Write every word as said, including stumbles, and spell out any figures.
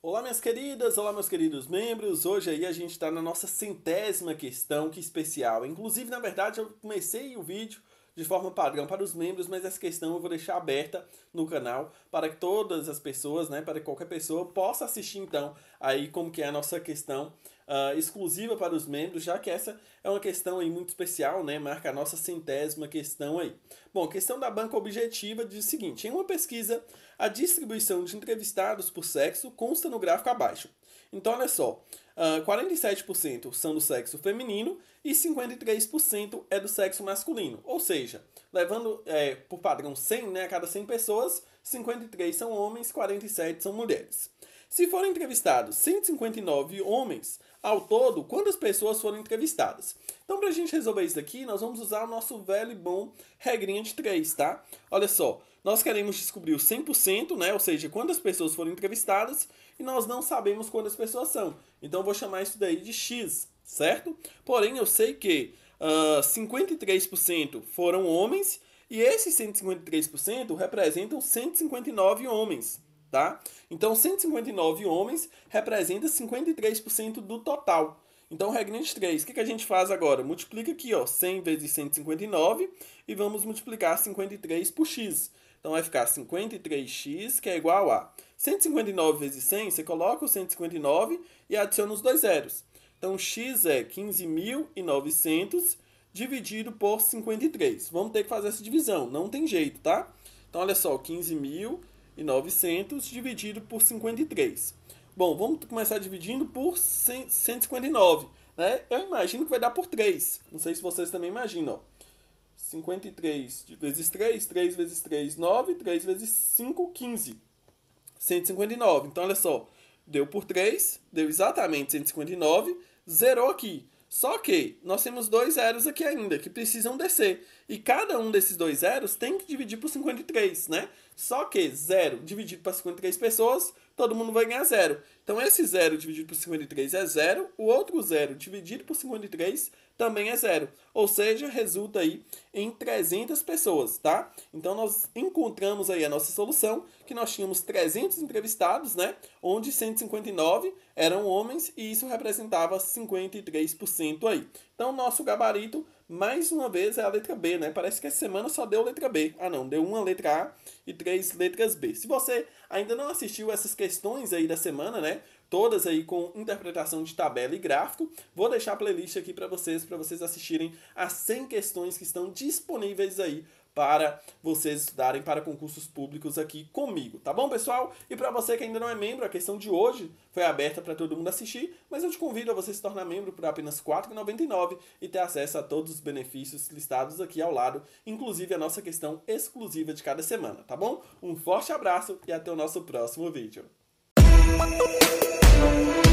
Olá minhas queridas, olá meus queridos membros, hoje aí a gente está na nossa centésima questão, que especial. Inclusive, na verdade, eu comecei o vídeo de forma padrão para os membros, mas essa questão eu vou deixar aberta no canal para que todas as pessoas, né, para que qualquer pessoa possa assistir então aí como que é a nossa questão uh, exclusiva para os membros, já que essa é uma questão aí muito especial, né, marca a nossa centésima questão aí. Bom, a questão da banca objetiva diz o seguinte: em uma pesquisa, a distribuição de entrevistados por sexo consta no gráfico abaixo. Então, olha só, uh, quarenta e sete por cento são do sexo feminino e cinquenta e três por cento é do sexo masculino. Ou seja, levando é, por padrão cem, né, a cada cem pessoas, cinquenta e três são homens, quarenta e sete são mulheres. Se forem entrevistados cento e cinquenta e nove homens, ao todo, quantas pessoas foram entrevistadas? Então, para a gente resolver isso daqui, nós vamos usar o nosso velho e bom regrinha de três, tá? Olha só, nós queremos descobrir o cem por cento, né? Ou seja, quantas pessoas foram entrevistadas, e nós não sabemos quantas pessoas são. Então, eu vou chamar isso daí de X, certo? Porém, eu sei que uh, cinquenta e três por cento foram homens, e esses cento e cinquenta e três por cento representam cento e cinquenta e nove homens. Tá? Então, cento e cinquenta e nove homens representa cinquenta e três por cento do total. Então, regra de três. O que, que a gente faz agora? Multiplica aqui, ó, cem vezes cento e cinquenta e nove e vamos multiplicar cinquenta e três por x. Então, vai ficar cinquenta e três x, que é igual a cento e cinquenta e nove vezes cem, você coloca o cento e cinquenta e nove e adiciona os dois zeros. Então, x é quinze mil e novecentos dividido por cinquenta e três. Vamos ter que fazer essa divisão, não tem jeito, tá? Então, olha só, quinze mil e novecentos dividido por cinquenta e três. Bom, vamos começar dividindo por cento e cinquenta e nove, né? Eu imagino que vai dar por três. Não sei se vocês também imaginam, ó. cinquenta e três vezes três, três vezes três, nove, três vezes cinco, quinze. cento e cinquenta e nove. Então, olha só, deu por três, deu exatamente cento e cinquenta e nove, zerou aqui. Só que nós temos dois zeros aqui ainda, que precisam descer. E cada um desses dois zeros tem que dividir por cinquenta e três, né? Só que zero dividido por cinquenta e três pessoas, todo mundo vai ganhar zero. Então, esse zero dividido por cinquenta e três é zero. O outro zero dividido por cinquenta e três também é zero. Ou seja, resulta aí em trezentas pessoas, tá? Então, nós encontramos aí a nossa solução, que nós tínhamos trezentos entrevistados, né? Onde cento e cinquenta e nove eram homens e isso representava cinquenta e três por cento aí. Então, nosso gabarito, mais uma vez, é a letra B, né? Parece que essa semana só deu letra B. Ah, não, deu uma letra A e três letras B. Se você ainda não assistiu essas questões aí da semana, né? Todas aí com interpretação de tabela e gráfico, vou deixar a playlist aqui para vocês, para vocês assistirem as cem questões que estão disponíveis aí para vocês estudarem para concursos públicos aqui comigo, tá bom, pessoal? E para você que ainda não é membro, a questão de hoje foi aberta para todo mundo assistir, mas eu te convido a você se tornar membro por apenas quatro reais e noventa e nove centavos e ter acesso a todos os benefícios listados aqui ao lado, inclusive a nossa questão exclusiva de cada semana, tá bom? Um forte abraço e até o nosso próximo vídeo.